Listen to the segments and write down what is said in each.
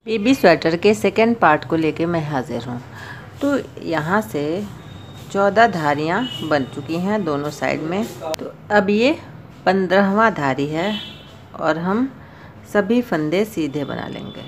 Baby sweater के second part को लेके मैं हाजिर हूँ। तो यहाँ से 14 धारियाँ बन चुकी हैं दोनों साइड में। तो अब ये 15वां धारी है और हम सभी फंदे सीधे बना लेंगे।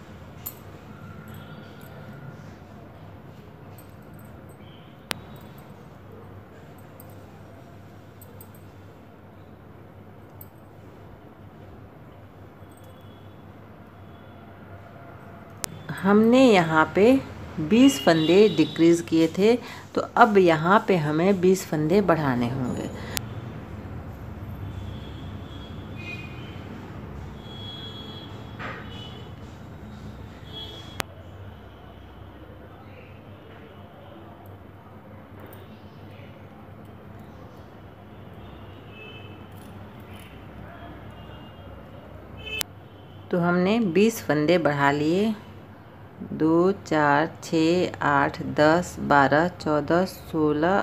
हमने यहाँ पे 20 फंदे डिक्रीज़ किए थे, तो अब यहाँ पे हमें 20 फंदे बढ़ाने होंगे। तो हमने 20 फंदे बढ़ा लिए। 2 4 6 8 10 12 14 16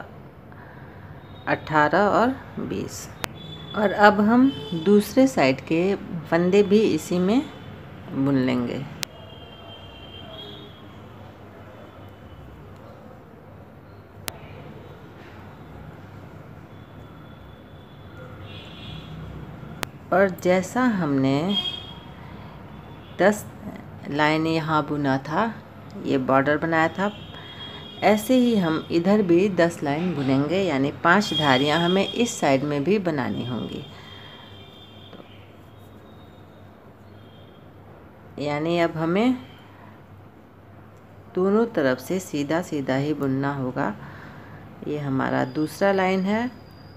18 और 20। और अब हम दूसरे साइड के फंदे भी इसी में बुन लेंगे। और जैसा हमने 10 लाइन यहाँ बुना था, ये बॉर्डर बनाया था, ऐसे ही हम इधर भी 10 लाइन बुनेंगे, यानी 5 धारियाँ हमें इस साइड में भी बनानी होंगी। यानी अब हमें दोनों तरफ से सीधा सीधा ही बुनना होगा। ये हमारा दूसरा लाइन है।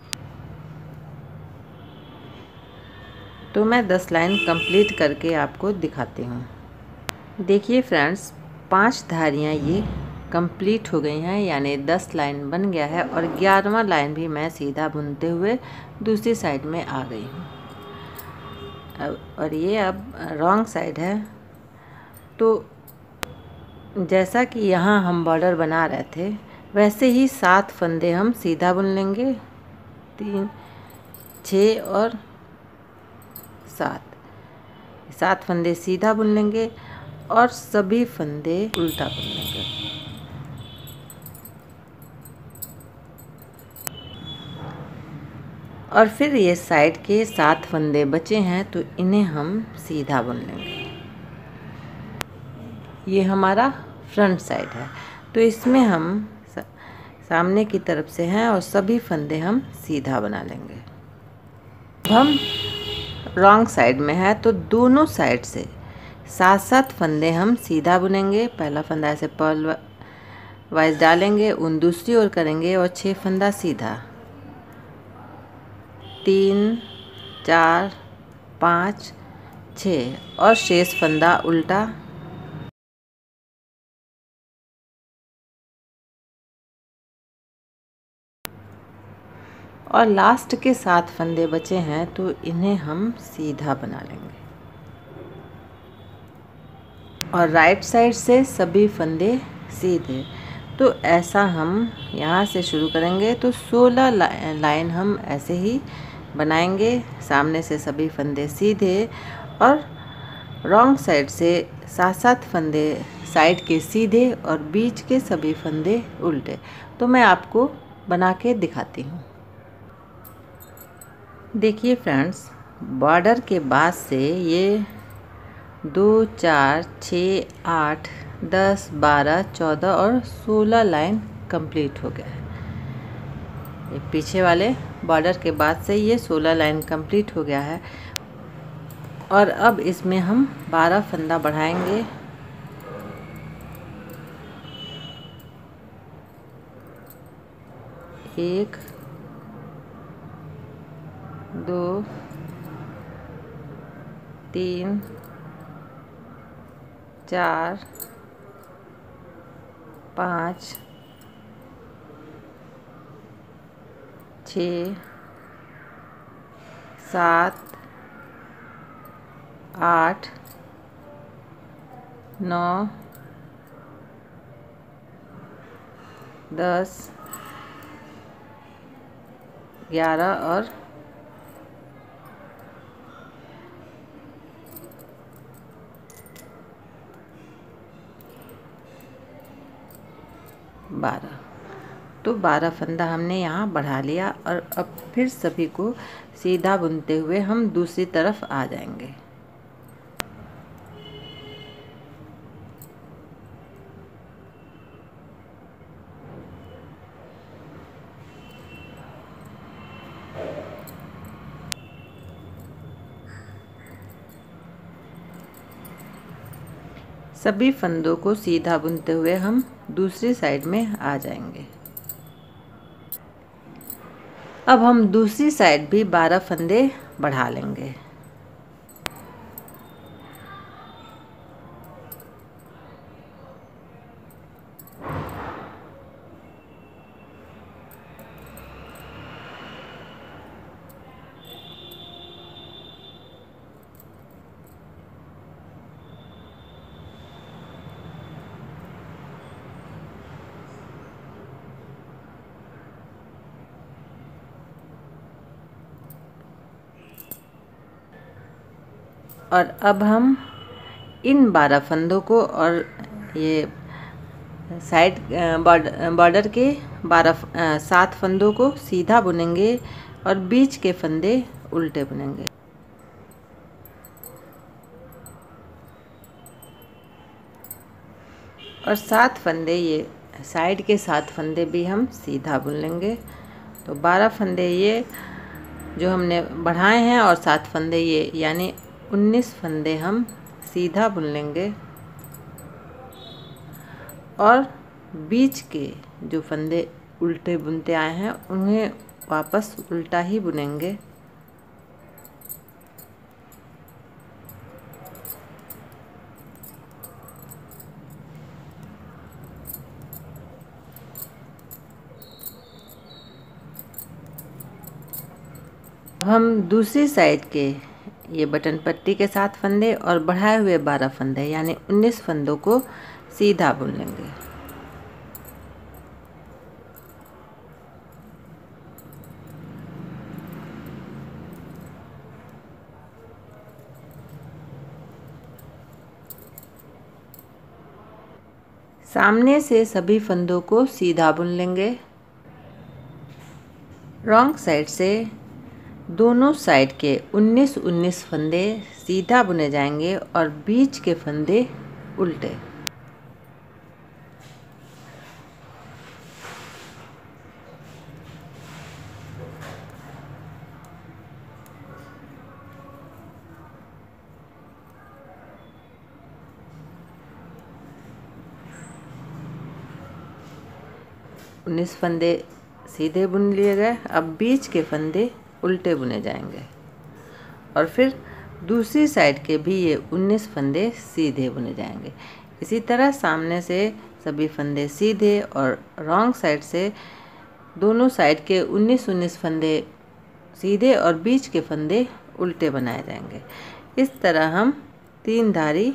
तो मैं 10 लाइन कंप्लीट करके आपको दिखाती हूँ। देखिए फ्रेंड्स, 5 धारियाँ ये कंप्लीट हो गई हैं, यानी 10 लाइन बन गया है। और 11वां लाइन भी मैं सीधा बुनते हुए दूसरी साइड में आ गई हूँ। और ये अब रॉन्ग साइड है। तो जैसा कि यहाँ हम बॉर्डर बना रहे थे, वैसे ही 7 फंदे हम सीधा बुन लेंगे। 3 6 और 7 फंदे सीधा बुन लेंगे और सभी फंदे उल्टा बुन लेंगे। और फिर ये साइड के 7 फंदे बचे हैं, तो इन्हें हम सीधा बुन लेंगे। ये हमारा फ्रंट साइड है, तो इसमें हम सामने की तरफ से हैं और सभी फंदे हम सीधा बना लेंगे। हम रॉन्ग साइड में है, तो दोनों साइड से 7 फंदे हम सीधा बुनेंगे। पहला फंदा ऐसे पर्ल वाइज डालेंगे, उन दूसरी ओर करेंगे और 6 फंदा सीधा, 3 4 5 6 और शेष फंदा उल्टा। और लास्ट के 7 फंदे बचे हैं, तो इन्हें हम सीधा बना लेंगे। और राइट साइड से सभी फंदे सीधे। तो ऐसा हम यहाँ से शुरू करेंगे, तो 16 लाइन हम ऐसे ही बनाएंगे। सामने से सभी फंदे सीधे और रॉन्ग साइड से 7 फंदे साइड के सीधे और बीच के सभी फंदे उल्टे। तो मैं आपको बना के दिखाती हूँ। देखिए फ्रेंड्स, बॉर्डर के बाद से ये 2 4 6 8 10 12 14 और 16 लाइन कंप्लीट हो गया है। ये पीछे वाले बॉर्डर के बाद से ये 16 लाइन कंप्लीट हो गया है। और अब इसमें हम 12 फंदा बढ़ाएंगे। एक 2 3 4 5 6 7 8 9 10 11 और 12 12। तो 12 फंदा हमने यहाँ बढ़ा लिया और अब फिर सभी को सीधा बुनते हुए हम दूसरी तरफ आ जाएंगे। सभी फंदों को सीधा बुनते हुए हम दूसरी साइड में आ जाएंगे। अब हम दूसरी साइड भी 12 फंदे बढ़ा लेंगे। और अब हम इन 12 फंदों को और ये साइड बॉर्डर के 7 फंदों को सीधा बुनेंगे और बीच के फंदे उल्टे बुनेंगे। और 7 फंदे, ये साइड के 7 फंदे भी हम सीधा बुन लेंगे। तो 12 फंदे ये जो हमने बढ़ाए हैं और 7 फंदे ये, यानी 19 फंदे हम सीधा बुन लेंगे। और बीच के जो फंदे उल्टे बुनते आए हैं उन्हें वापस उल्टा ही बुनेंगे। हम दूसरी साइड के ये बटन पट्टी के 7 फंदे और बढ़ाए हुए 12 फंदे यानी 19 फंदों को सीधा बुन लेंगे। सामने से सभी फंदों को सीधा बुन लेंगे। रॉन्ग साइड से दोनों साइड के 19-19 फंदे सीधा बुने जाएंगे और बीच के फंदे उल्टे। उन्नीस फंदे सीधे बुन लिए गए। अब बीच के फंदे उल्टे बुने जाएंगे और फिर दूसरी साइड के भी ये 19 फंदे सीधे बुने जाएंगे। इसी तरह सामने से सभी फंदे सीधे और रॉन्ग साइड से दोनों साइड के 19-19 फंदे सीधे और बीच के फंदे उल्टे बनाए जाएंगे। इस तरह हम 3 धारी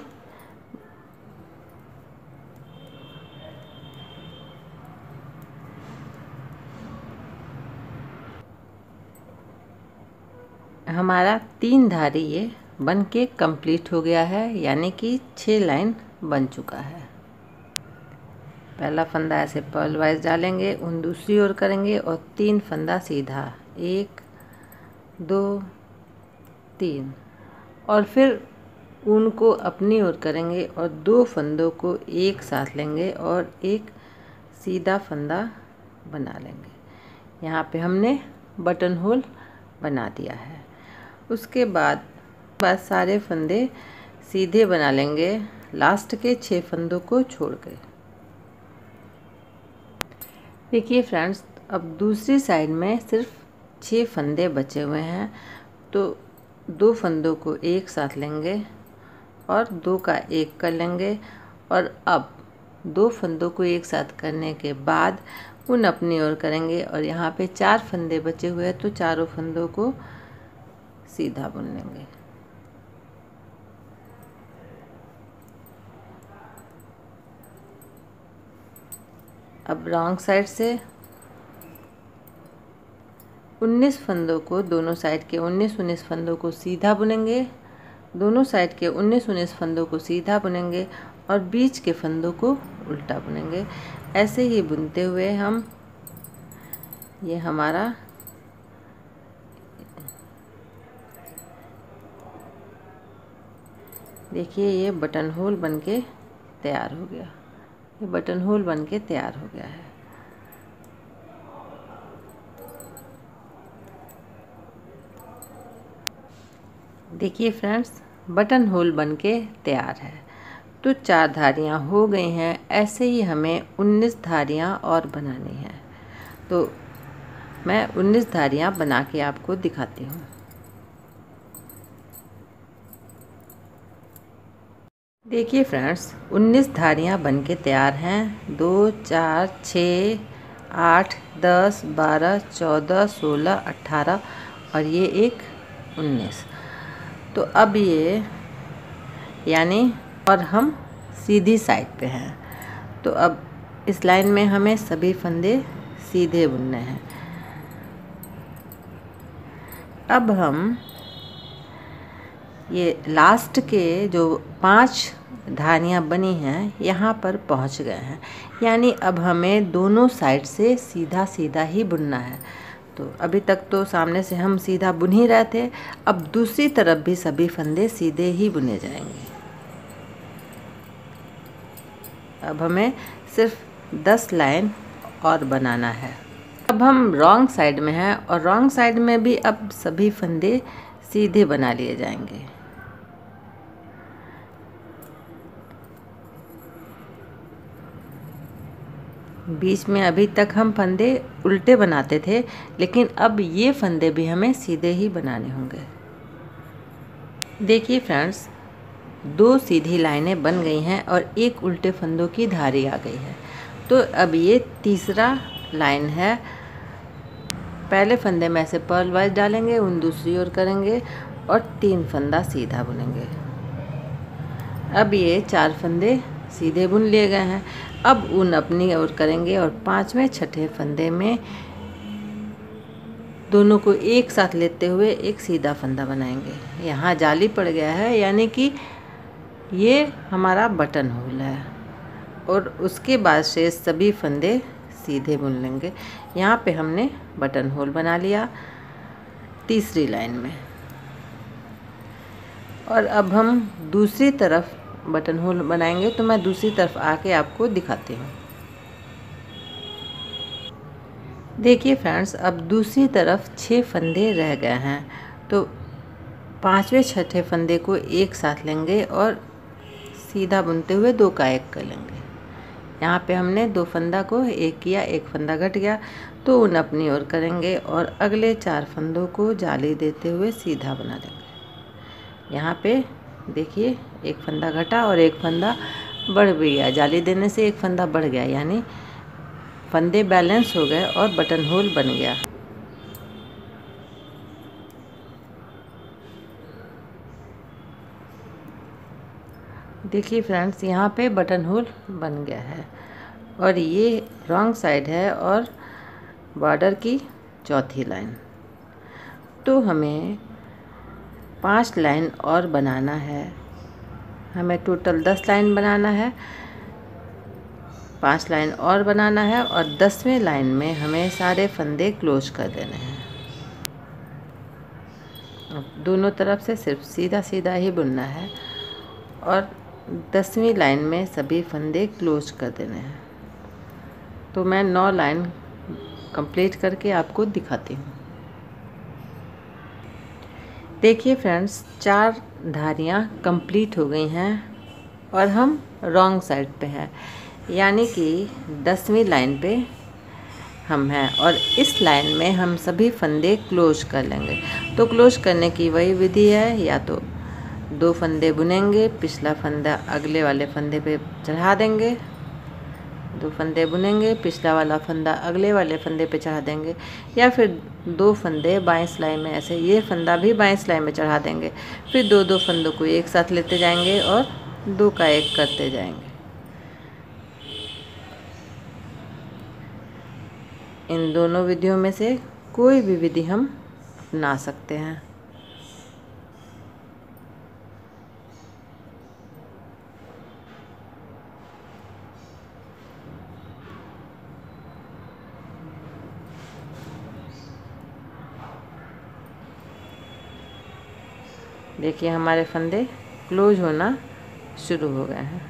हमारा 3 धारी ये बन के कंप्लीट हो गया है, यानी कि 6 लाइन बन चुका है। पहला फंदा ऐसे पर्ल वाइज डालेंगे, उन दूसरी ओर करेंगे और 3 फंदा सीधा, 1 2 3, और फिर ऊन को अपनी ओर करेंगे और 2 फंदों को एक साथ लेंगे और एक सीधा फंदा बना लेंगे। यहाँ पे हमने बटन होल बना दिया है। उसके बाद सारे फंदे सीधे बना लेंगे लास्ट के 6 फंदों को छोड़ के। देखिए फ्रेंड्स, अब दूसरी साइड में सिर्फ 6 फंदे बचे हुए हैं, तो 2 फंदों को एक साथ लेंगे और 2 का 1 कर लेंगे। और अब 2 फंदों को एक साथ करने के बाद ऊन अपनी ओर करेंगे और यहाँ पे 4 फंदे बचे हुए हैं, तो चारों फंदों को सीधा बुन लेंगे। अब रॉन्ग साइड से 19 फंदों को, दोनों साइड के 19-19 फंदों को सीधा बुनेंगे, दोनों साइड के 19-19 फंदों को सीधा बुनेंगे और बीच के फंदों को उल्टा बुनेंगे। ऐसे ही बुनते हुए हम ये हमारा देखिए ये बटन होल बनके तैयार हो गया। ये बटन होल बनके तैयार हो गया है। देखिए फ्रेंड्स, बटन होल बनके तैयार है। तो 4 धारियाँ हो गई हैं। ऐसे ही हमें 19 धारियाँ और बनानी हैं। तो मैं 19 धारियाँ बना के आपको दिखाती हूँ। देखिए फ्रेंड्स, 19 धारियाँ बनके तैयार हैं। 2 4 6 8 10 12 14 16 18 और ये एक 19। तो अब ये यानी और हम सीधी साइड पे हैं। तो अब इस लाइन में हमें सभी फंदे सीधे बुनने हैं। अब हम ये लास्ट के जो 5 धारियाँ बनी हैं यहाँ पर पहुँच गए हैं। यानी अब हमें दोनों साइड से सीधा सीधा ही बुनना है। तो अभी तक तो सामने से हम सीधा बुन ही रहे थे। अब दूसरी तरफ भी सभी फंदे सीधे ही बुने जाएंगे। अब हमें सिर्फ 10 लाइन और बनाना है। अब हम रॉन्ग साइड में हैं और रॉन्ग साइड में भी अब सभी फंदे सीधे बना लिए जाएंगे। बीच में अभी तक हम फंदे उल्टे बनाते थे, लेकिन अब ये फंदे भी हमें सीधे ही बनाने होंगे। देखिए फ्रेंड्स, 2 सीधी लाइनें बन गई हैं और एक उल्टे फंदों की धारी आ गई है। तो अब ये तीसरा लाइन है। पहले फंदे में ऐसे पर्ल वाइज डालेंगे, उन दूसरी ओर करेंगे और 3 फंदा सीधा बुनेंगे। अब ये 4 फंदे सीधे बुन लिए गए हैं। अब ऊन अपनी ओर करेंगे और 5वें छठे फंदे में दोनों को एक साथ लेते हुए एक सीधा फंदा बनाएंगे। यहाँ जाली पड़ गया है, यानी कि ये हमारा बटन होल है। और उसके बाद से सभी फंदे सीधे बुन लेंगे। यहाँ पे हमने बटन होल बना लिया तीसरी लाइन में। और अब हम दूसरी तरफ बटन होल बनाएंगे। तो मैं दूसरी तरफ आके आपको दिखाती हूँ। देखिए फ्रेंड्स, अब दूसरी तरफ 6 फंदे रह गए हैं। तो 5वें छठे फंदे को एक साथ लेंगे और सीधा बुनते हुए 2 का 1 कर लेंगे। यहाँ पे हमने 2 फंदा को एक किया, एक फंदा घट गया, तो ऊन अपनी ओर करेंगे और अगले 4 फंदों को जाली देते हुए सीधा बना लेंगे। यहाँ पे देखिए एक फंदा घटा और एक फंदा बढ़ भी गया। जाली देने से एक फंदा बढ़ गया, यानी फंदे बैलेंस हो गए और बटन होल बन गया। देखिए फ्रेंड्स, यहाँ पे बटन होल बन गया है और ये रॉन्ग साइड है और बॉर्डर की चौथी लाइन। तो हमें 5 लाइन और बनाना है। हमें टोटल 10 लाइन बनाना है। 5 लाइन और बनाना है और 10वें लाइन में हमें सारे फंदे क्लोज कर देने हैं। दोनों तरफ से सिर्फ सीधा सीधा ही बुनना है और 10वीं लाइन में सभी फंदे क्लोज कर देने हैं। तो मैं 9 लाइन कंप्लीट करके आपको दिखाती हूँ। देखिए फ्रेंड्स, 4 धारियाँ कंप्लीट हो गई हैं और हम रॉन्ग साइड पे हैं, यानी कि 10वीं लाइन पे हम हैं और इस लाइन में हम सभी फंदे क्लोज कर लेंगे। तो क्लोज करने की वही विधि है, या तो 2 फंदे बुनेंगे, पिछला फंदा अगले वाले फंदे पे चढ़ा देंगे, 2 फंदे बुनेंगे, पिछला वाला फंदा अगले वाले फंदे पे चढ़ा देंगे, या फिर 2 फंदे बाएं सिलाई में ऐसे ये फंदा भी बाएं सिलाई में चढ़ा देंगे। फिर 2-2 फंदों को एक साथ लेते जाएंगे और 2 का 1 करते जाएंगे। इन दोनों विधियों में से कोई भी विधि हम अपना सकते हैं। देखिए हमारे फंदे क्लोज होना शुरू हो गए हैं।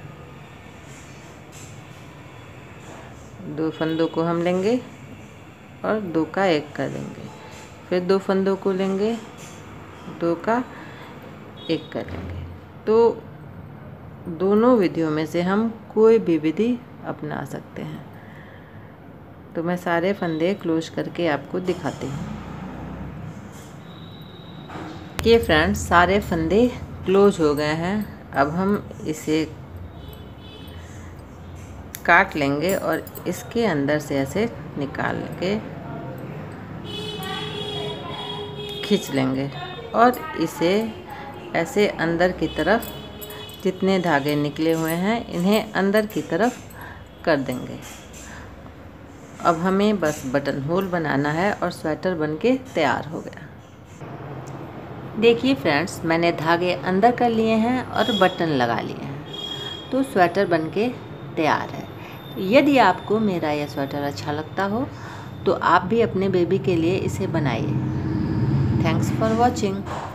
2 फंदों को हम लेंगे और 2 का 1 कर देंगे, फिर 2 फंदों को लेंगे, 2 का 1 कर लेंगे। तो दोनों विधियों में से हम कोई भी विधि अपना सकते हैं। तो मैं सारे फंदे क्लोज करके आपको दिखाती हूँ। ये फ्रेंड्स सारे फंदे क्लोज हो गए हैं। अब हम इसे काट लेंगे और इसके अंदर से ऐसे निकाल के खींच लेंगे और इसे ऐसे अंदर की तरफ जितने धागे निकले हुए हैं इन्हें अंदर की तरफ कर देंगे। अब हमें बस बटन होल बनाना है और स्वेटर बनके तैयार हो गया। देखिए फ्रेंड्स मैंने धागे अंदर कर लिए हैं और बटन लगा लिए हैं, तो स्वेटर बनके तैयार है। यदि आपको मेरा यह स्वेटर अच्छा लगता हो तो आप भी अपने बेबी के लिए इसे बनाइए। Thanks for watching.